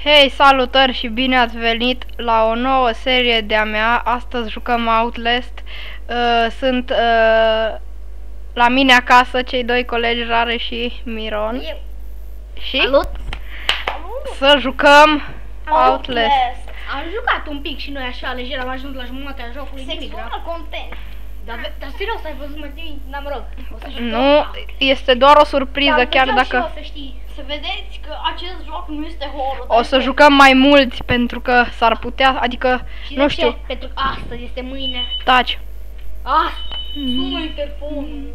Hei, salutări și bine ați venit la o nouă serie de-a mea. Astăzi jucăm Outlast. Sunt la mine acasă cei doi colegi, Rare și Miron. Eu. Și Salut! să jucăm Outlast. Am jucat un pic și noi așa, lejer, am ajuns la jumătatea jocului. Sexual content. Dar serios, ai văzut mai bine? N-am rog. O să jucăm. Nu, este doar o surpriză, chiar dacă să știi. Să vedeți că acest joc nu este horror. o să jucăm mai mulți, pentru că s-ar putea, adică, Și nu de știu, ce? Pentru că astăzi este mâine. taci. Sună interfonul.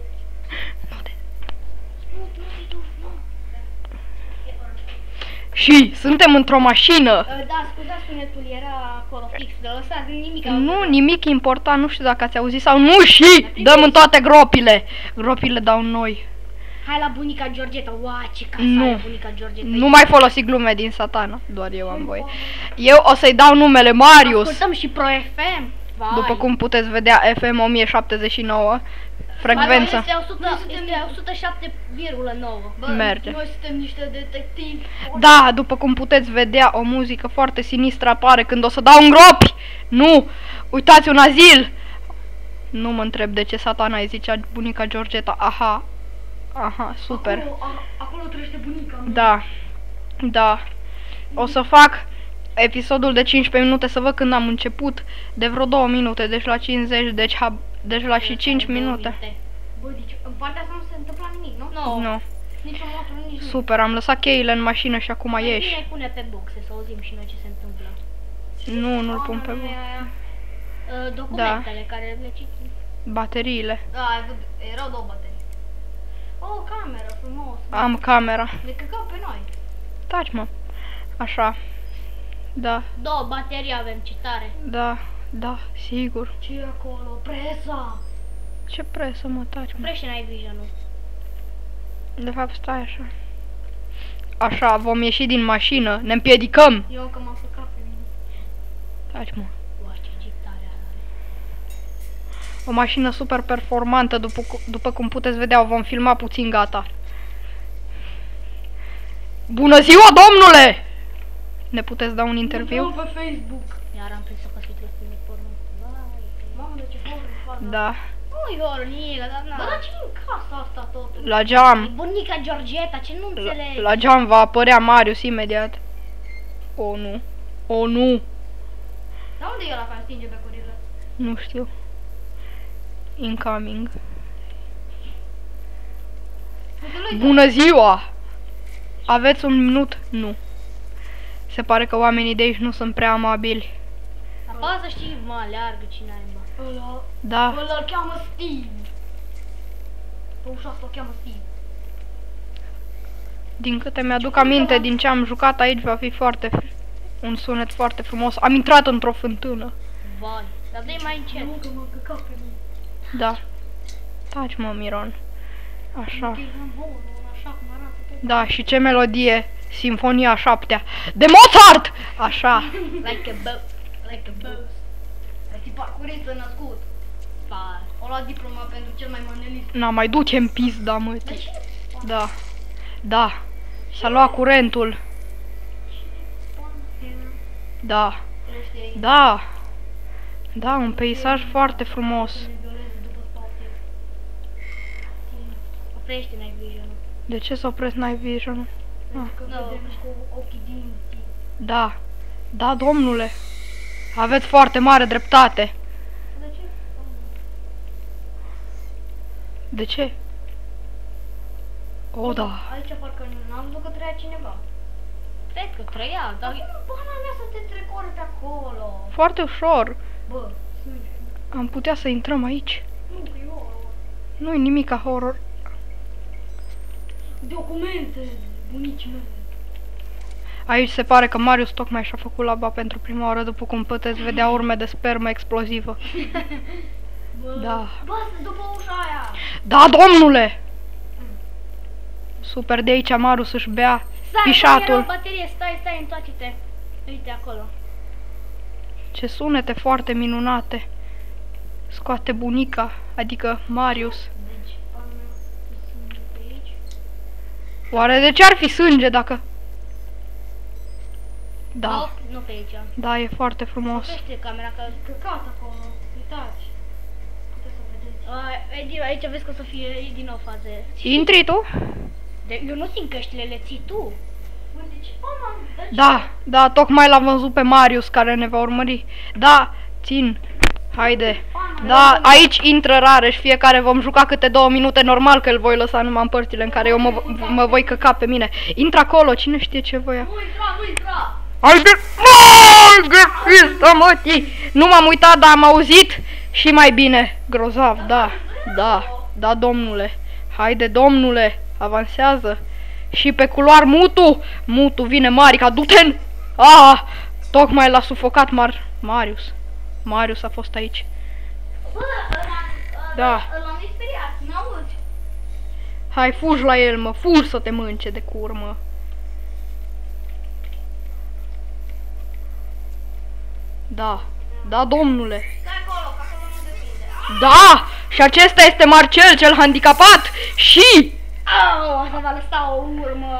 Și suntem într-o mașină. Da, scuzați sunetul, era acolo fix, de lăsat nimic. Nu, nimic important, nu știu dacă ați auzit sau nu, și dăm în toate gropile. Gropile dau noi. Hai la bunica Georgeta, uaa, ce casă Nu. are bunica Georgeta. Nu mai folosi glume din Satana, doar eu am voie. Eu o să-i dau numele Marius. Ascultăm și Pro FM. Vai. După cum puteți vedea, FM 1079, frecvență. Este 107,9. Bă, merge. Noi suntem niște detectivi. Da, după cum puteți vedea, o muzică foarte sinistră apare când o să dau în gropi. Nu, uitați, un azil. Nu mă întreb de ce Satana îi zicea bunica Georgeta. Aha, aha, super. Acolo trăiește bunica. Da, da. O să fac episodul de 15 minute, să văd când am început, de vreo 2 minute, deci la 50, deci la și 5 minute. Bă, deci în partea asta nu se întâmplă nimic, nu? Nu. Nici o motor, nici nimic. Super, am lăsat cheile în mașină și acum ieși. Bine, pune pe boxe să auzim și noi ce se întâmplă. Nu, nu-l pun pe bun. Documentele care le citim. Bateriile. Da, ai văzut, erau două baterii. O cameră frumos. Am camera. Ne căcau pe noi. Taci, mă. Așa. Da, Două baterii avem, citare. da, da, sigur. Ce e acolo? Presa! Ce presă, mă, taci, mă. Frește n-ai vision-ul. De fapt, stai așa. Așa, vom ieși din mașină, ne împiedicăm. Eu încă m-am făcat pe mine. Taci, mă. Uau, ce jeep tare are. O mașină super performantă, după cum puteți vedea, o vom filma puțin, gata. Bună ziua, domnule! Ne puteți da un interviu? Pe Facebook. Iar am prins că se la filme porno. Vai. Mamă, de ce horror fac? Da. Nu-i horror, nică, dar Bă, na. dar ce în casa asta totul? La geam. Bunica Georgeta, ce nu înțelegi? La geam va apărea Marius imediat. O, nu. O, nu. Dar unde e ăla care stinge becurile? Nu știu. Incoming. Bună ziua! Aveți un minut? Nu. Se pare că oamenii de aici nu sunt prea amabili. Apasă, știi, mă, aleargă cine ai, mă. Ăla, Da. ăla îl cheamă Steve. Pe ușa asta o cheamă Steve. Din câte mi-aduc aminte, din ce am jucat aici, va fi un sunet foarte frumos. Am intrat într-o fântână. Vai, dar dă-i mai încet. Nu, că m-a căcat pe mine. Da. Taci, mă, Miron. Așa. Că eram horror, așa cum arată tot. Da, și ce melodie? Sinfonia 7-a de Mozart! Așa. Like a boat, like a boat. Ai fi parcuriță născut. Vai. O luat diploma pentru cel mai manelist. Na, mai du-te în pizda, mă. Dar cine Da. Da. S-a luat curentul. Da. trăiește aici? Da. Da, un peisaj foarte frumos. Ne violeze după spate. Oprește night vision-ul. De ce să opresc night vision? Pentru că vedem cu ochii dinții. Da. Da, domnule. Aveți foarte mare dreptate. De ce? De ce? O, da. Aici parcă n-am văzut că trăia cineva. Cred că trăia, Dar dar... cum pana mea să te trecoare pe acolo? Foarte ușor. Bă, sânge. Am putea să intrăm aici. Nu, că e horror. Nu-i nimic horror. Documente, bunicii mele. Aici se pare că Marius tocmai și-a făcut laba pentru prima oară, după cum puteți vedea urme de spermă explozivă. Bă, Da. Bă, după ușa aia. Da, domnule! Super, de aici Marius își bea Stai, pișatul. era o baterie, stai, întoarce-te. Uite acolo. Ce sunete foarte minunate. Scoate bunica, adică Marius. Deci, pana mea se sânge pe aici. Oare de ce ar fi sânge dacă... Da, Nu pe aici. da, e foarte frumos. Oprește camera că... Căcat acolo, uitați. Puteți să vedeți. Edi, aici vezi că o să fie din nou faze. Intri tu? Eu nu țin căștile, le ții tu. Bă, de ce? Mama, de ce? Da, da, tocmai l-am văzut pe Marius care ne va urmări. Da, țin. Haide. Da, aici intră Rareș, fiecare vom juca câte 2 minute, normal că îl voi lăsa numai în părțile în care eu mă voi căca pe mine. Intră acolo, cine știe ce voia. Nu intra, nu intra! Haide! Haide, pizda mătii! Nu m-am uitat, dar am auzit și mai bine. Grozav, da, da, da, domnule. Haide, domnule, avansează. Și pe culoar Mutu. Mutu vine Marica, du-te-n! Ah, tocmai l-a sufocat Marius. Marius a fost aici. Bă, Da. ăla mi-e speriat, n-auzi? Hai, fugi la el, mă, fugi să te mânce de curmă. Da, da, domnule. Stai acolo, că acolo nu depinde. Da, și acesta este Marcel, cel handicapat. Și... Au, asta va lăsa o urmă.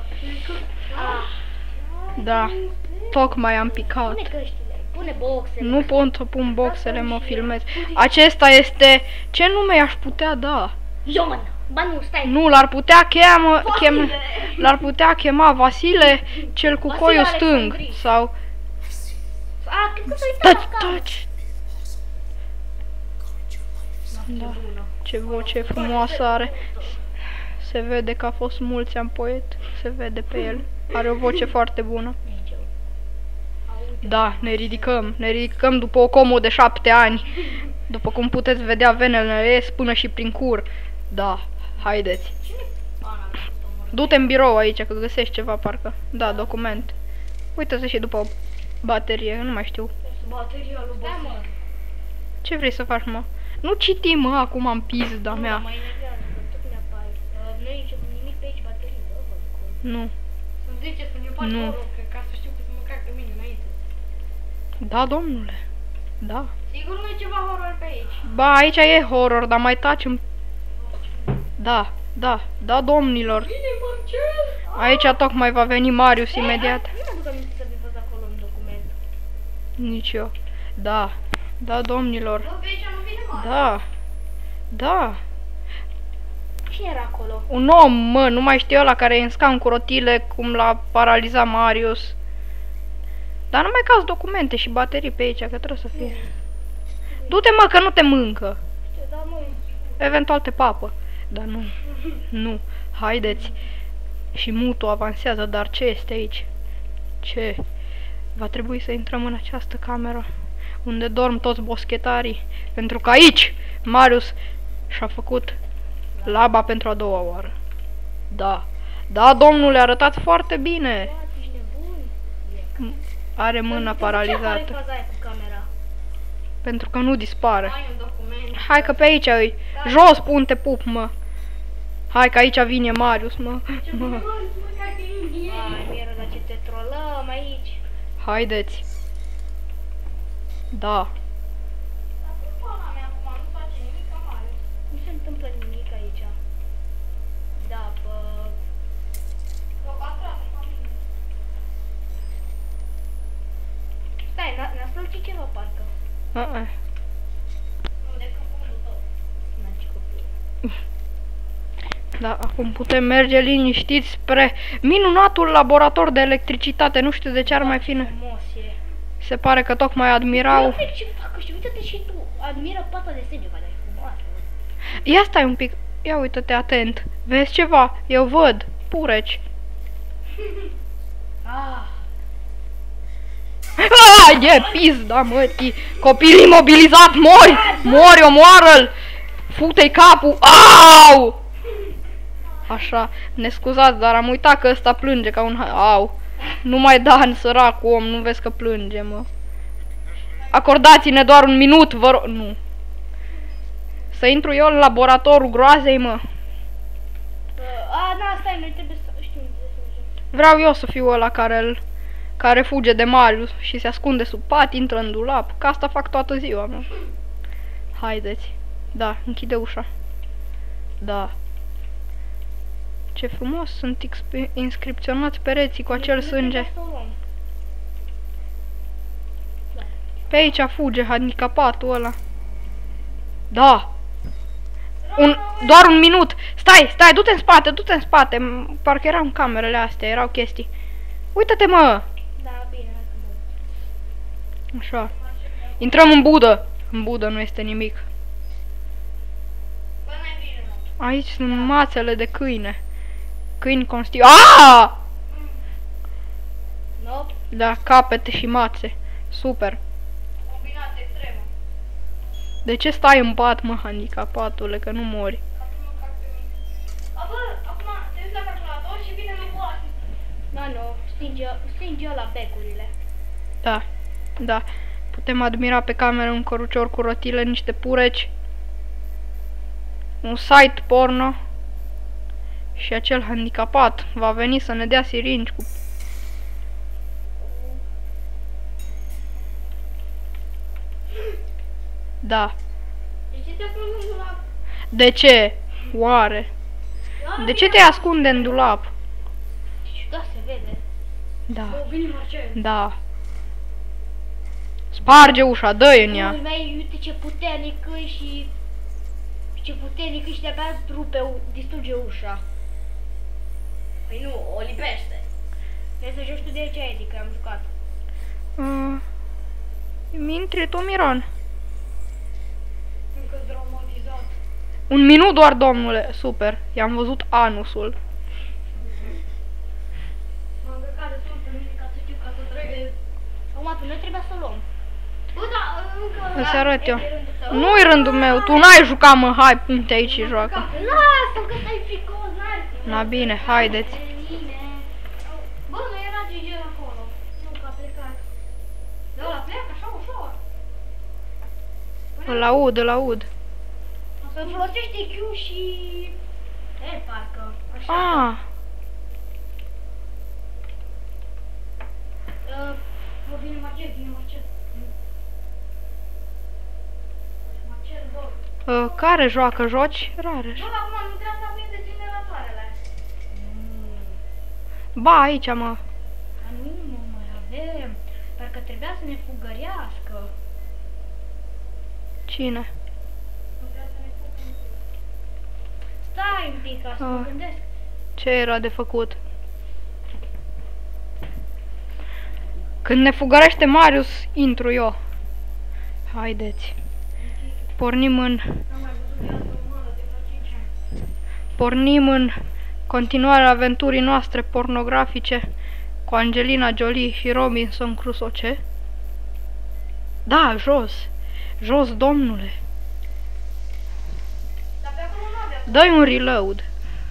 Da, tocmai am picat. Pune căștile, pune boxele. Nu pot să pun boxele, mă filmez. Acesta este... Ce nume i-aș putea da? Ion, ba nu, stai. Nu, l-ar putea l-ar putea chema Vasile, cel cu Vasile coiul stâng. Alexandrii. Sau... A, cred că s-a uitat la cameră. Taci. Da. Ce voce frumoasă are. Se vede că a fost mulți ani poet. Se vede pe el. Are o voce foarte bună. Da, ne ridicăm după o comă de 7 ani. După cum puteți vedea, venele ies până și prin cur. Da, haideți. Du-te în birou aici, că găsești ceva, parcă. Da, document. Uită-te și după baterie, nu mai știu. Bateria lui Băsă. Ce vrei să faci, mă? Nu citi, mă, acum am pizda mea. Mă enervează, că tot mi apare. Nu e nimic pe aici baterii, bă, văd că... Nu. Să-mi zice să-mi faci Nu. horror, că ca să știu că să mă cac pe mine înainte. Da, domnule. Da. Sigur nu e ceva horror pe aici. Ba, aici e horror, dar mai taci în... Da, da, da, domnilor. Bine, Marcel! Aici tocmai va veni Marius imediat. Nu mi-aduc aminte să fi fost acolo în document. Nici eu. Da, da, domnilor. Bă, pe aici nu vine mare. Da, da. Cine era acolo? Un om, mă, nu mai știu ăla care e în scaun cu rotile, cum l-a paralizat Marius. Dar nu mai cazi documente și baterii pe aici, că trebuie să fie. Du-te, mă, că nu te mâncă. Da, mă. Eventual te papă. Dar nu, nu, haideți. Și Mutu avansează, dar ce este aici? Ce? Va trebui să intrăm în această cameră unde dorm toți boschetarii, pentru că aici Marius și-a făcut laba pentru a doua oară. Da, da, domnule, arătați foarte bine. Da, ești nebun. Are mâna Ce paralizată, apare faza aia cu camera? pentru că nu dispare. Ai un document. Hai că pe aici îi. Jos, pun-te, pup, mă. Hai că aici vine Marius, mă. Mă. Mă cac pe mine. Ai, mieră, dar ce te trolăm aici. Haideți. Da. Dar cum pana mea acum nu face nimic mare? Nu se întâmplă nimic aici. Da, bă... Că o păstrată familie. Stai, ne-a strălucit ceva, parcă. Nu, decât fundul tău. N-am copil. Da, acum putem merge liniștiți spre minunatul laborator de electricitate. Nu știu de ce ar mai fi. Frumos e. Se pare că tocmai admirau. Uite ce fac ăștia, uite-te și tu. Admiră pata de senge, care e frumoasă. Ia stai un pic. Ia uită-te atent. Vezi ceva? Eu văd. Pureci. Ah, E pizda, mătii. Copil imobilizat, mori! Mori, omoară-l! Fute-i capul! Au! Așa, ne scuzați, dar am uitat că ăsta plânge ca un... Au! Nu mai da în săracul om, nu vezi că plânge, mă. Acordați-ne doar un minut, vă rog... Nu. Să intru eu în laboratorul groazei, mă. da, stai, noi trebuie să știu unde să mergem. Vreau eu să fiu ăla care fuge de Marius și se ascunde sub pat, intră în dulap. Că asta fac toată ziua, mă. Haideți. Da, închide ușa. Da. Ce frumos sunt inscripționați pereții cu acel sânge. Pe aici fuge handicapatul ăla. Da. Doar un minut. Stai, du-te în spate, du-te în spate. Parcă erau în camerele astea, erau chestii. Uită-te, mă! Da, bine, hai să mă uit. Așa. Intrăm în budă. În budă nu este nimic. Bă, n-ai bine, mă. Aici sunt mațele de câine. Câini Aaaa! No? Da, capete și mațe. Super. Combinat extremă. De ce stai în pat, mă, handicapatule, că nu mori? A, bă, acum te uiți la calculator și vine la boate. Da, nu, stinge ăla becurile. Da, da. Putem admira pe cameră un cărucior cu rotile, niște pureci, un site porno și acel handicapat va veni să ne dea siringi cu... Da. De ce te pun în dulap? De ce? Oare? De ce te ascunde în dulap? Da, se vede. Da, Bă, vine Marcel. da. Sparge ușa, dă-i în ea. Mai uite ce puternic e și... Ce puternic e și de-abia distruge ușa. Păi nu, o lipește. Trebuie să joci tu de aici, Eddie, că am jucat. Intri tu, Miron. Încă dramatizat. Un minut doar, domnule. Super. I-am văzut anusul. M-am încărcat destul pe mine ca să știu ca să trebuie. Acum, pe noi trebuia să luăm. Bă, da, încă... Îți arăt eu. E rândul tău. Nu-i rândul meu. Tu n-ai jucat, mă. Hai, punte aici și joacă. Lasă-o că stai ficos, n-are. Na bine, haideți. Bă, nu era Gigi acolo. Nu, că a plecat. Da, ăla pleacă așa ușor. Îl aud, îl aud. Să folosește Q și... E, parcă. Așa. Ah, Bă, vine Marcel, vine Marcel. Marcel, dor. care joacă? Joci? Rareș. Bă, acum nu trebuie să aprinde generatoarele. Ba, aici, mă. Dar nu, mă, mai avem. Parcă trebuia să ne fugărească. Cine? Nu trebuia să ne fugărească. Stai un pic, ca să mă gândesc. Ce era de făcut? Când ne fugărește Marius, intru eu. Haideți. Pornim în... N-am mai văzut viața umană de vreo 5 ani. Pornim în continuarea aventurii noastre pornografice cu Angelina Jolie și Robinson Crusoe. Ce? Da, jos. Jos, domnule. Dar pe acolo nu avea. Dă-i un reload.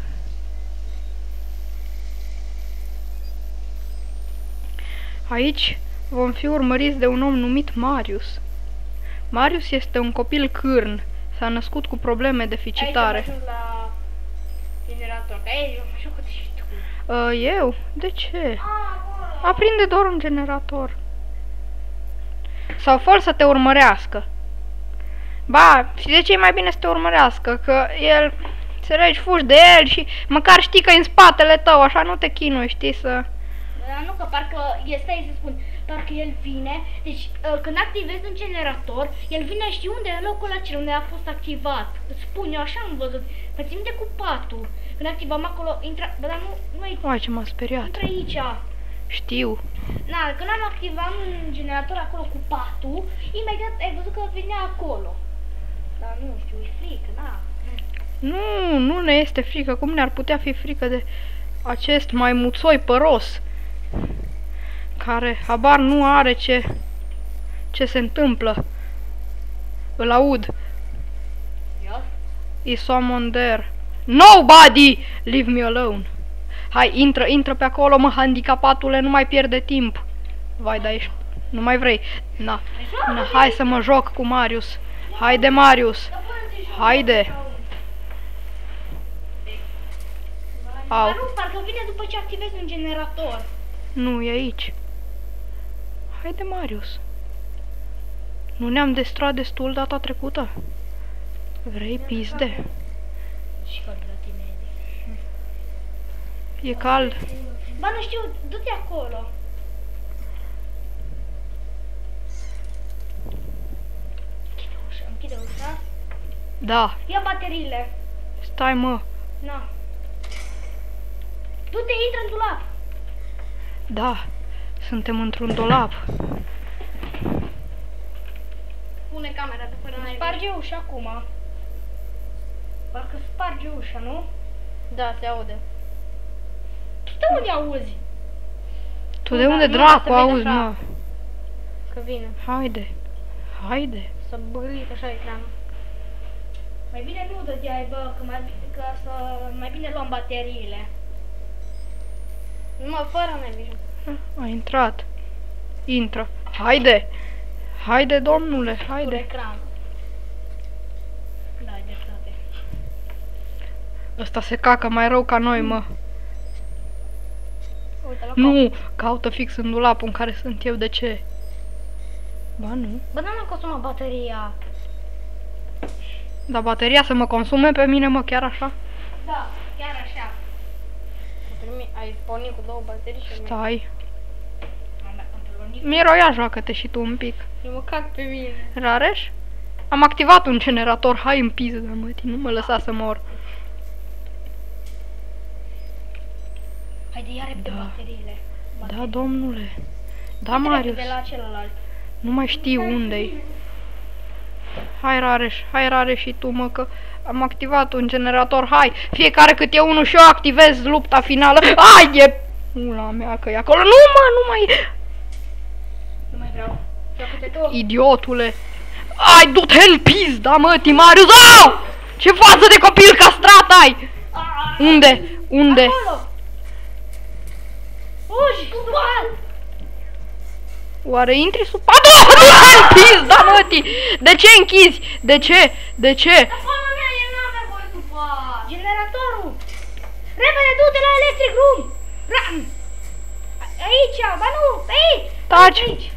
Aici vom fi urmăriți de un om numit Marius. Marius este un copil cârn. S-a născut cu probleme deficitare. Aici am ajuns la generator. Aici am așa că te știi tu. Eu? De ce? Acolo. Aprinde doar un generator. Sau fol să te urmărească. Ba, și de ce e mai bine să te urmărească? Că el, înțelegi, fugi de el și măcar știi că e în spatele tău, așa nu te chinui, știi să... Dar nu, că parcă, stai să spun, parcă el vine, deci când activezi un generator, el vine, știi unde e locul acela unde a fost activat. Îți spun, eu așa am văzut, că țin de cu patul. Când activam acolo, intra, bă, dar nu e, Uai, ce m-a speriat. intră aici. Știu. Na, când am activat un generator acolo cu patul, imediat ai văzut că venea acolo. Dar nu știu, e frică, na. Nu ne este frică. Cum ne-ar putea fi frică de acest maimuțoi păros? Care habar nu are ce se întâmplă. Îl aud. Ia? Is someone there? Nobody! Leave me alone. Hai, intră pe acolo, mă, handicapatule, nu mai pierde timp. Vai, da, ești... Nu mai vrei. Na, hai să mă joc cu Marius. Haide, Marius. Haide. Au. Dar nu, parcă vine după ce activezi un generator. Nu, e aici. Haide, Marius. Nu ne-am destrat destul data trecută? Vrei pizde? Și cald la tine, Eddie. E cald. Ba, nu știu, du-te acolo. Da. Ia bateriile. Stai, mă. Na. Du-te, intră în dulap. Da. Suntem într-un dulap. Pune camera după n-ai Sparge ușa acum. Parcă sparge ușa, nu? Da, se aude. Tu de unde auzi? Tu de unde nu, dracu să vezi auzi, așa. mă? Că vine. Haide. Haide. Să bălit așa ecranul. Mai bine nu dădeai, bă, că să mai bine luăm bateriile. Numai fără n-ai vision. A intrat. Intră. Haide. Haide, domnule, Pur haide. ecranul. Da, ai dreptate. Ăsta se cacă mai rău ca noi, mă. Uite la Nu, caută fix în dulapul în care sunt eu, de ce? Ba nu. Bă, dar n-am consumat bateria. Dar bateria să mă consume pe mine, mă, chiar așa? Da, chiar așa. Ai pornit cu 2 baterii și mi-ai... Stai. Am dat pantaloni. Miroia, joacă-te și tu un pic. Eu mă cac pe mine. Rareș? Am activat un generator, hai în piză, mătii, nu mă lăsa să mor. Haide, ia repede Da. bateriile. Da, domnule. Da, Haide Marius. repede la celălalt. Nu mai știu unde-i. Hai Rareș și tu, mă, că am activat un generator, hai! Fiecare câte unul și eu activez lupta finală. Ai, e... Ula mea, că e acolo. Nu, mă, nu mai... Nu mai vreau. Joacă-te tu. Idiotule! Ai, du-te în pizda, mătii, Marius! Au! Ce față de copil castrat ai! Unde? Unde? Acolo. Fugi, sub. Oare intri sub... A, du-te în pizda, mătii! De ce închizi? De ce? De ce? Dar pana mea, el nu avea voie sub bani. Generatorul. Repede, du-te la electric room. Aici, ba nu, aici. Taci! Aici.